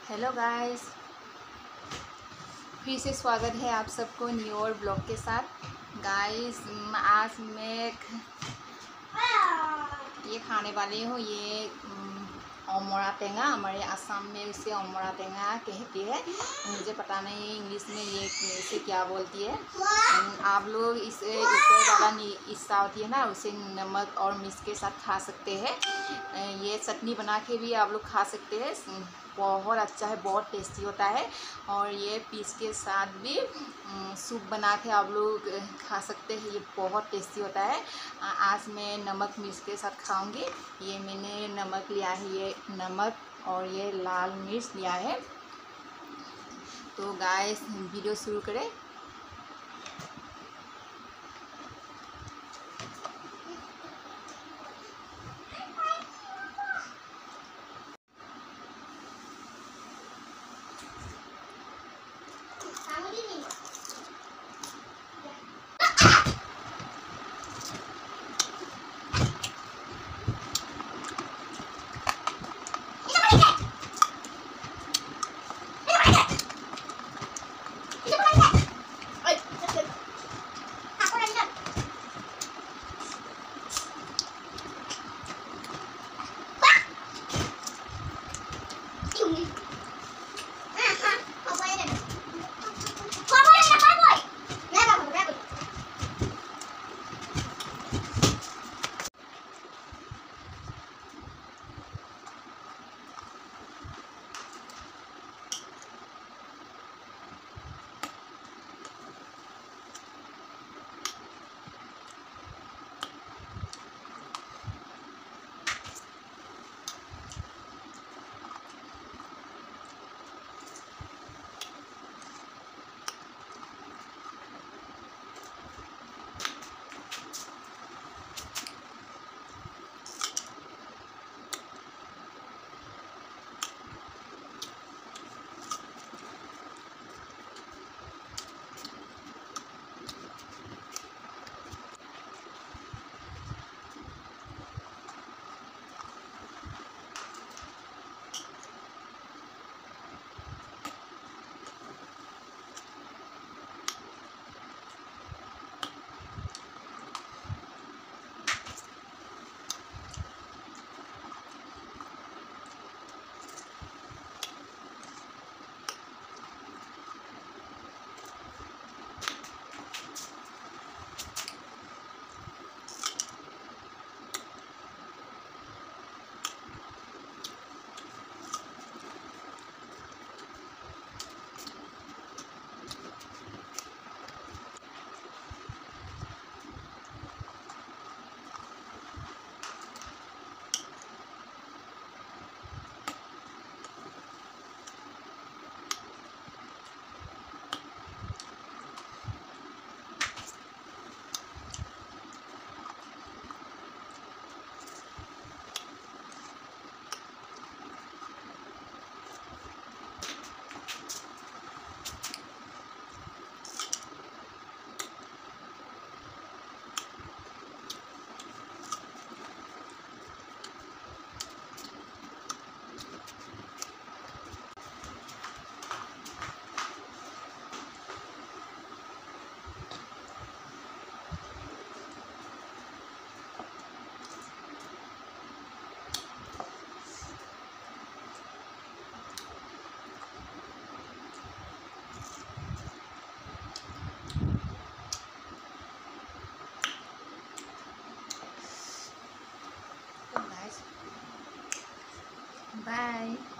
Hello guys, फिर से स्वागत है आप सबको न्यू और ब्लॉग के साथ। गाइस आज मैं ये खाने वाली हूँ। ये अमरा टेंगा, हमारे असम में इसे अमरा टेंगा कहती है। मुझे पता नहीं इंग्लिश में ये इसे क्या बोलती है। आप लोग इसे ऊपर वाला हिस्सा होती है ना, उसे नमक और मिर्च के साथ खा सकते हैं। ये चटनी बना के भी आप लोग खा सकते हैं। बहुत अच्छा है, बहुत टेस्टी होता है। और ये पीस के साथ भी सूप बना के आप लोग खा सकते हैं। ये बहुत टेस्टी होता है। आज मैं नमक मिर्च के साथ खाऊंगी। ये मैंने नमक लिया है, ये नमक और ये लाल मिर्च लिया है। तो गाइस वीडियो शुरू करें। Bye.